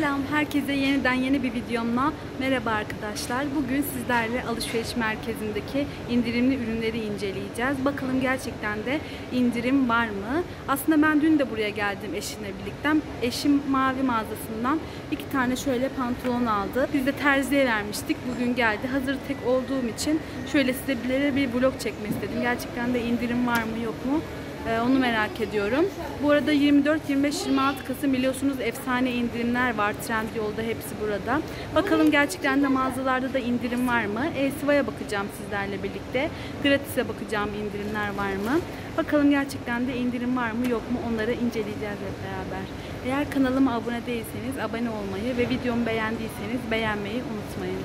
Selam, herkese yeniden yeni bir videomla merhaba arkadaşlar. Bugün sizlerle alışveriş merkezindeki indirimli ürünleri inceleyeceğiz. Bakalım gerçekten de indirim var mı? Aslında ben dün de buraya geldim eşimle birlikte. Eşim Mavi mağazasından 2 tane şöyle pantolon aldı. Biz de terziye vermiştik. Bugün geldi. Hazır tek olduğum için şöyle size bir vlog çekmek istedim. Gerçekten de indirim var mı yok mu? Onu merak ediyorum. Bu arada 24, 25, 26 Kasım biliyorsunuz efsane indirimler var. Trendyol'da hepsi burada. Bakalım gerçekten de mağazalarda da indirim var mı? Elsiva'ya bakacağım sizlerle birlikte. Gratis'e bakacağım indirimler var mı? Bakalım gerçekten de indirim var mı yok mu onları inceleyeceğiz hep beraber. Eğer kanalıma abone değilseniz abone olmayı ve videomu beğendiyseniz beğenmeyi unutmayın.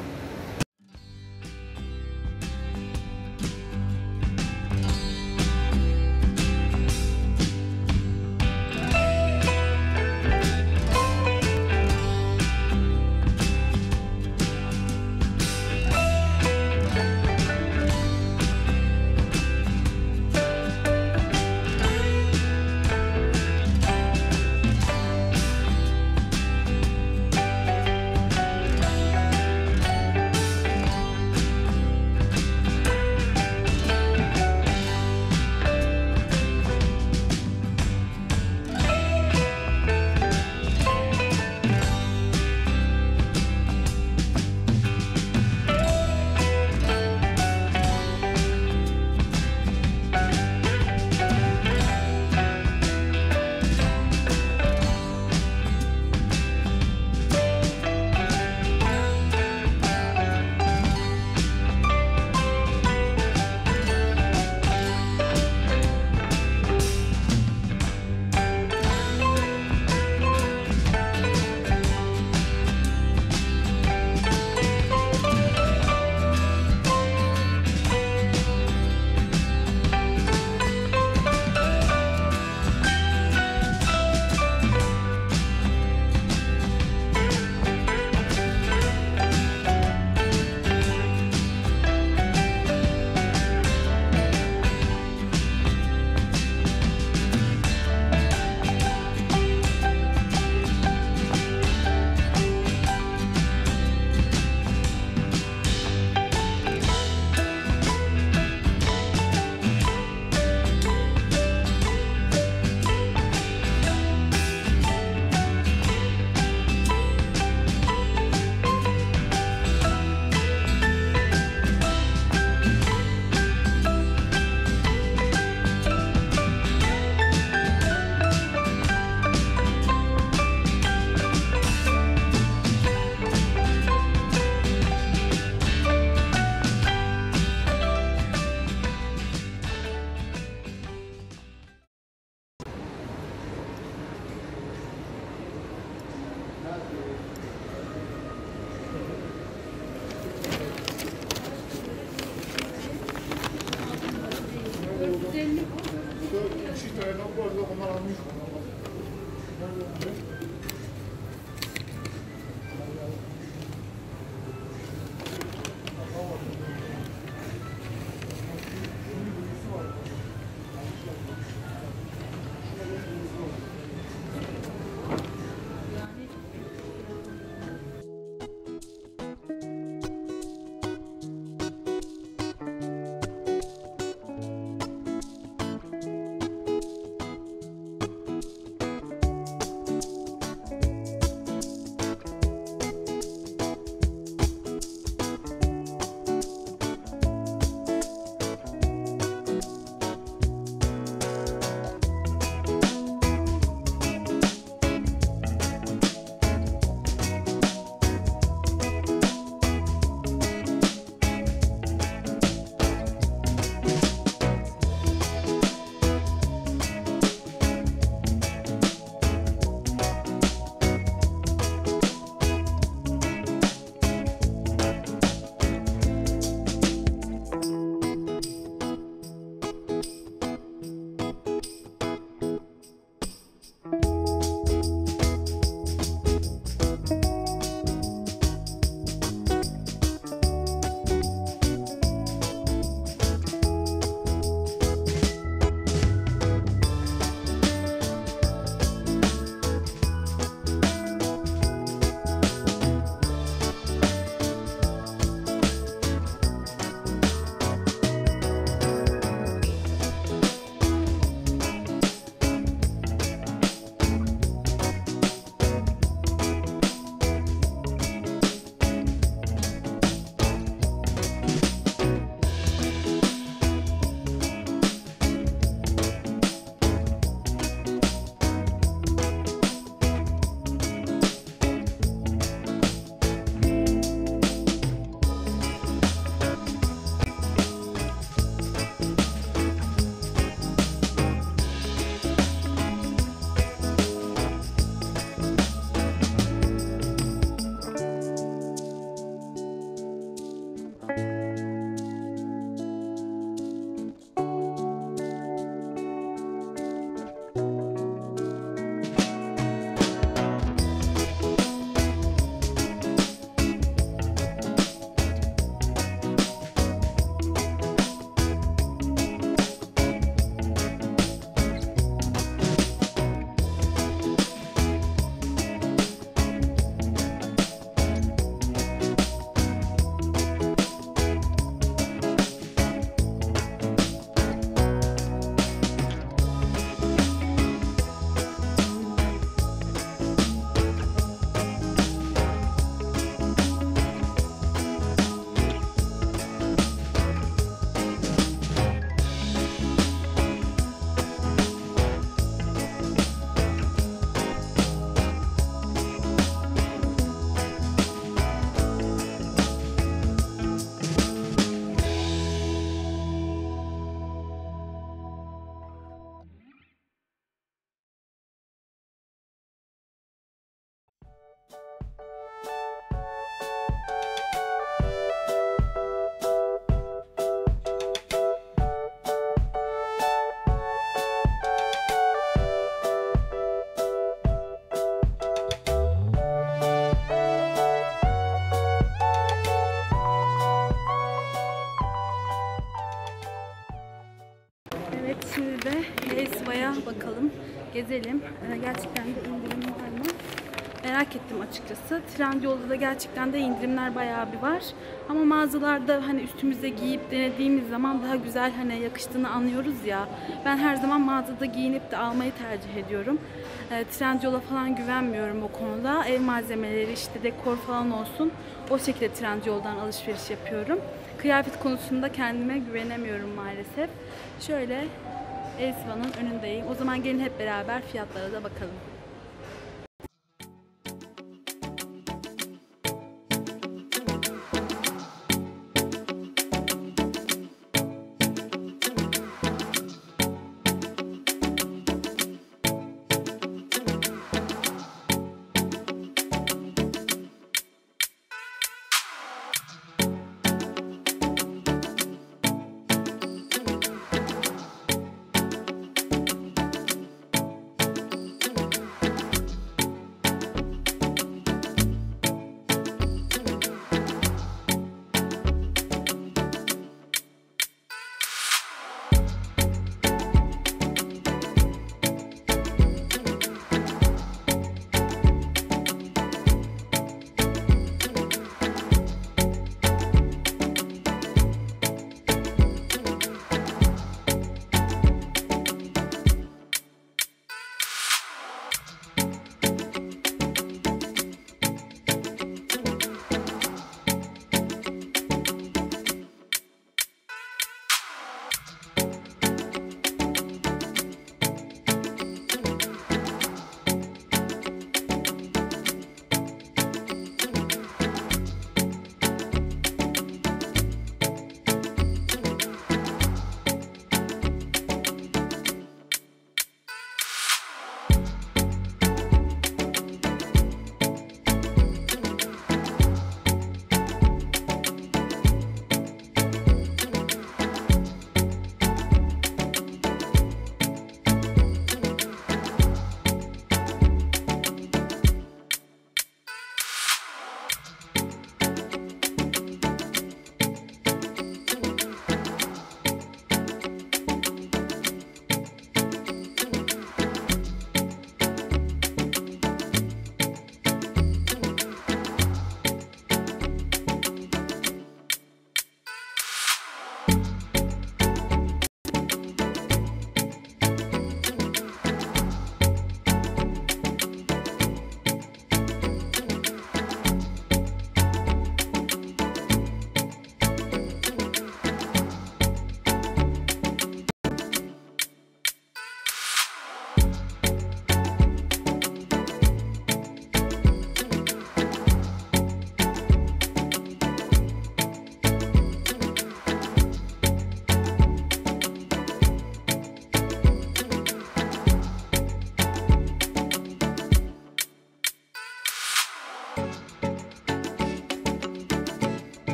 gezelim. Gerçekten de indirim var mı? Merak ettim açıkçası. Trendyol'da da gerçekten de indirimler bayağı bir var. Ama mağazalarda hani üstümüze giyip denediğimiz zaman daha güzel hani yakıştığını anlıyoruz ya. Ben her zaman mağazada giyinip de almayı tercih ediyorum. Trendyol'a falan güvenmiyorum o konuda. Ev malzemeleri işte dekor falan olsun. O şekilde Trendyol'dan alışveriş yapıyorum. Kıyafet konusunda kendime güvenemiyorum maalesef. Şöyle Elsiva'nın önündeyim. O zaman gelin hep beraber fiyatlara da bakalım.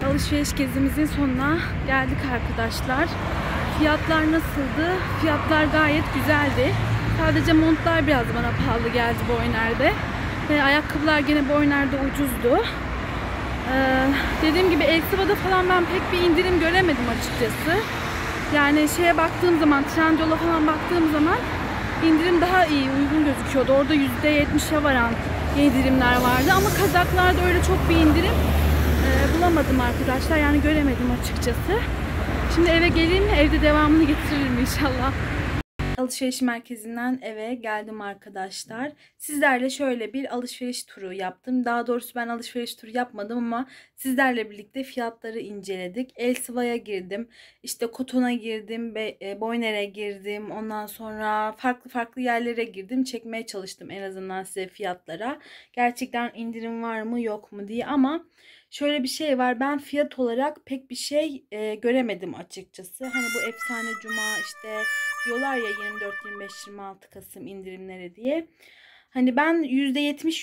alışveriş gezimizin sonuna geldik arkadaşlar. Fiyatlar nasıldı? Fiyatlar gayet güzeldi. Sadece montlar biraz bana pahalı geldi Boyner'de. Ve ayakkabılar gene Boyner'de ucuzdu. Dediğim gibi Elsiva'da falan ben pek bir indirim göremedim açıkçası. Yani şeye baktığım zaman, Trendyol'a falan baktığım zaman indirim daha iyi, uygun gözüküyordu. Orada %70'e varan indirimler vardı ama kazaklarda öyle çok bir indirim bulamadım arkadaşlar. Yani göremedim açıkçası. Şimdi eve geleyim, evde devamını getiririm inşallah. Alışveriş merkezinden eve geldim arkadaşlar. Sizlerle şöyle bir alışveriş turu yaptım. Daha doğrusu ben alışveriş turu yapmadım ama sizlerle birlikte fiyatları inceledik. Elsiva'ya girdim. İşte Koton'a girdim. Boyner'e girdim. Ondan sonra farklı yerlere girdim. Çekmeye çalıştım en azından size fiyatlara. Gerçekten indirim var mı yok mu diye ama şöyle bir şey var. Ben fiyat olarak pek bir şey göremedim açıkçası. Hani bu efsane cuma işte diyorlar ya 24, 25, 26 Kasım indirimleri diye. Hani ben %70,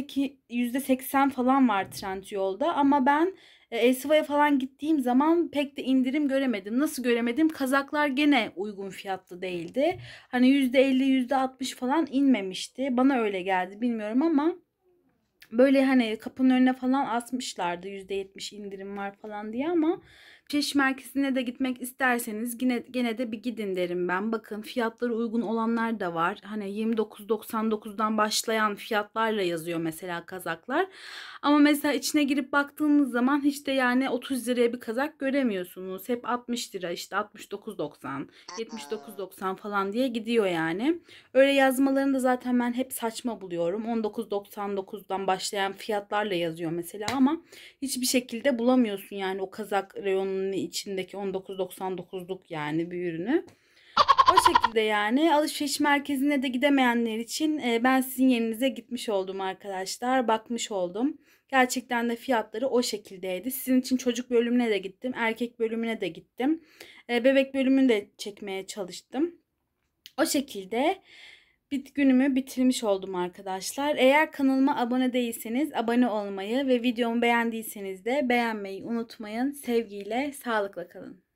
%80 falan var Trendyol'da ama ben Elsiva'ya falan gittiğim zaman pek de indirim göremedim. Nasıl göremedim? Kazaklar gene uygun fiyatlı değildi. Hani %50, %60 falan inmemişti. Bana öyle geldi bilmiyorum ama böyle hani kapının önüne falan asmışlardı %70 indirim var falan diye ama alışveriş merkezine de gitmek isterseniz gene de bir gidin derim ben. Bakın fiyatları uygun olanlar da var. Hani 29.99'dan başlayan fiyatlarla yazıyor mesela kazaklar. Ama mesela içine girip baktığınız zaman hiç de yani 30 liraya bir kazak göremiyorsunuz. Hep 60 lira işte 69.90, 79.90 falan diye gidiyor yani. Öyle yazmalarını da zaten ben hep saçma buluyorum. 19.99'dan başlayan fiyatlarla yazıyor mesela ama hiçbir şekilde bulamıyorsun yani o kazak reyonunun içindeki 19.99'luk yani bir ürünü. O şekilde yani alışveriş merkezine de gidemeyenler için ben sizin yerinize gitmiş oldum arkadaşlar. Bakmış oldum. Gerçekten de fiyatları o şekildeydi. Sizin için çocuk bölümüne de gittim. Erkek bölümüne de gittim. Bebek bölümünü de çekmeye çalıştım. O şekilde günümü bitirmiş oldum arkadaşlar. Eğer kanalıma abone değilseniz abone olmayı ve videomu beğendiyseniz de beğenmeyi unutmayın. Sevgiyle, sağlıkla kalın.